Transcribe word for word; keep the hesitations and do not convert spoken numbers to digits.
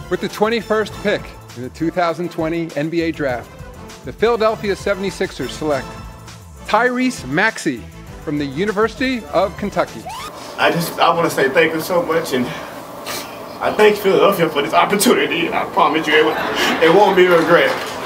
With the twenty-first pick in the two thousand twenty N B A Draft, the Philadelphia seventy-sixers select Tyrese Maxey from the University of Kentucky. I just, I want to say thank you so much, and I thank Philadelphia for this opportunity, and I promise you it, it won't be a regret.